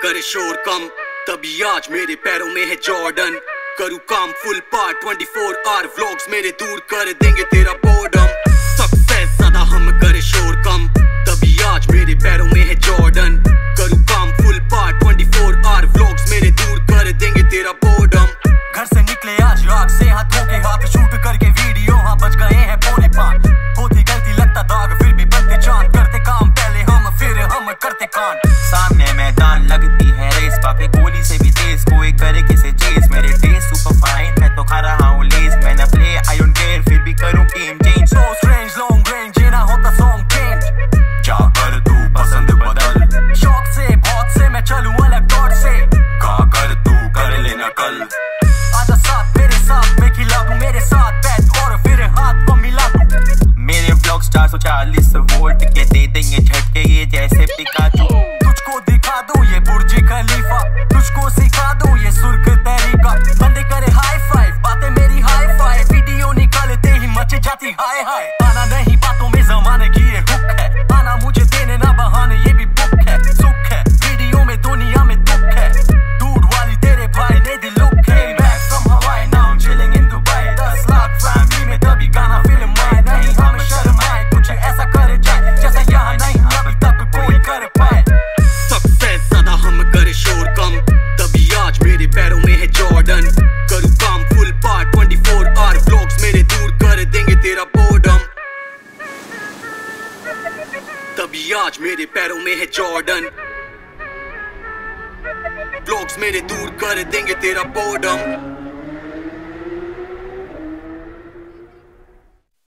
करे शोर कम, तभी आज मेरे पैरों में है जॉर्डन। करूँ काम फुल पार्ट 24 आवर व्लॉग्स मेरे दूर कर देंगे तेरा बोर्डम। सक्सेस ज्यादा हम करे शोर कम, तभी आज मेरे पैरों में है जॉर्डन। करूँ काम फुल पार्ट 24 आवर व्लॉग्स मेरे दूर कर देंगे तेरा बोर्डम। घर से निकले आज रात से हाथों के हाथ शूट करके वीडियो, हाँ बच गए हैं पौने 5। होती गलती लगता दाग फिर भी बनते चांद, करते काम पहले हम फिर हम करते कांड। सामने मैदान लगती है रेस, पाके गोली से भी तेज कोई करे किसे चेस। मेरे डेज सुपर फाइन मैं तो खा रहा हूँ लेस, मैंने प्ले आई डोंट केयर फिर भी करूँ team change. So strange long range ये ना होता सॉन्ग चेंज, क्या कर तू पसंद बदल। शौक से बहुत से मैं चलूँ अलग दौड़ से, का कर तू कर लेना कल। आजा साथ मेरे साथ मैं खिला दूं मेरे साथ बैठ और फिर हाथ को मिला दूं। मेरे व्लॉग्स 440 वोल्ट के दे देंगे झटके ये जैसे पिकाचू। तुझको दिखा दूं ये बुर्ज खलीफा, तुझको सिखा दूं ये सुर्ख तरीका। बंदे करे हाई फाइव बातें मेरी हाई फाइव, वीडियो निकालते ही मच जाती हाय हाय। आना नहीं बातों में जमाने की ये हुक है, आना मुझे देने ना बहाने ये भी बुक है। सुख है वीडियो में दुनिया में दुख है, दूर वाली तेरे भाई ने दिल लुक है। Back from Hawaii now I'm chilling in Dubai, 10 lakh family में तभी गाना फिल्म आए। नहीं हम शर्म आए कुछ ऐसा कर जाए जैसा यहाँ नहीं अभी तक कोई कर पाए। सक्सेस ज्यादा हम करे शोर कम, तभी आज मेरे पैरों में है जॉर्डन। करूँ काम फुल पार्ट 24 आवर व्लॉग्स मेरे दूर कर देंगे तेरा बोर्डम। तभी आज मेरे पैरों में है जॉर्डन, व्लॉग्स मेरे दूर कर देंगे तेरा बोर्डम।